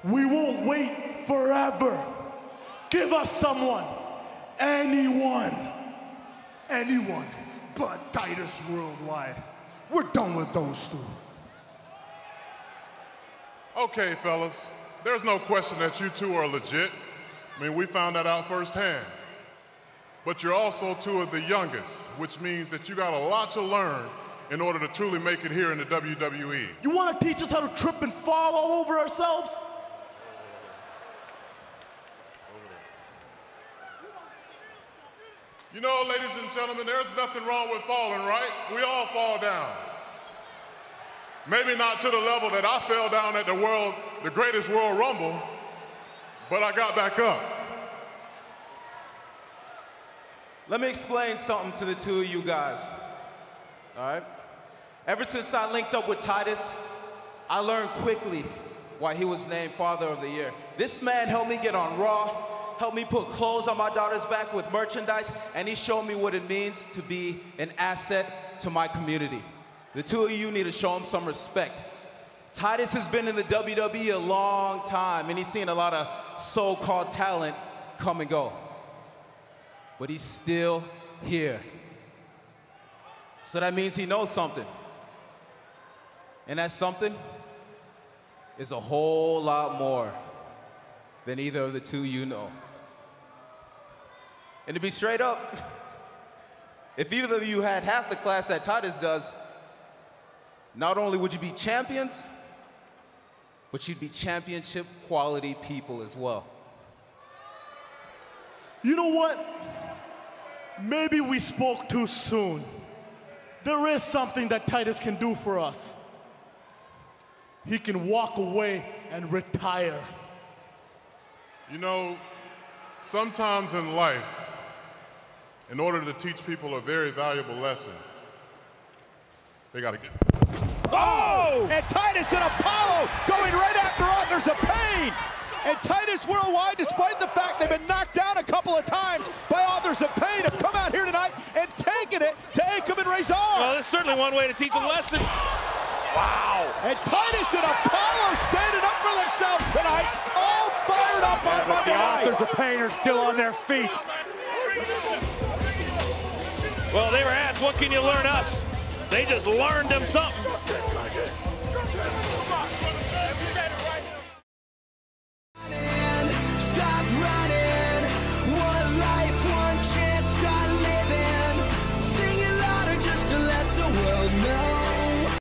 We won't wait forever. Give us someone, anyone but Titus Worldwide. We're done with those two. Okay, fellas, there's no question that you two are legit. I mean, we found that out firsthand. But you're also two of the youngest, which means that you got a lot to learn in order to truly make it here in the WWE. You want to teach us how to trip and fall all over ourselves? You know, ladies and gentlemen, there's nothing wrong with falling, right? We all fall down. Maybe not to the level that I fell down at the greatest World Rumble, but I got back up. Let me explain something to the two of you guys, all right? Ever since I linked up with Titus, I learned quickly why he was named Father of the Year. This man helped me get on Raw, helped me put clothes on my daughter's back with merchandise, and he showed me what it means to be an asset to my community. The two of you need to show him some respect. Titus has been in the WWE a long time, and he's seen a lot of so-called talent come and go. But he's still here. So that means he knows something. And that something is a whole lot more than either of the two you know. And to be straight up, if either of you had half the class that Titus does, not only would you be champions, but you'd be championship quality people as well. You know what? Maybe we spoke too soon. There is something that Titus can do for us. He can walk away and retire. You know, sometimes in life, in order to teach people a very valuable lesson, they gotta get... Oh! And Titus and Apollo going right after Authors of Pain. And Titus Worldwide, despite the fact they've been knocked down a couple of times by Authors of Pain, have come out here tonight and taken it to Akam and Razor. Well, that's certainly one way to teach a lesson. Wow. And Titus and Apollo standing up for themselves tonight, all fired up on Monday night. The Authors of Pain are still on their feet. Well, they were asked, what can you learn us? They just learned them something.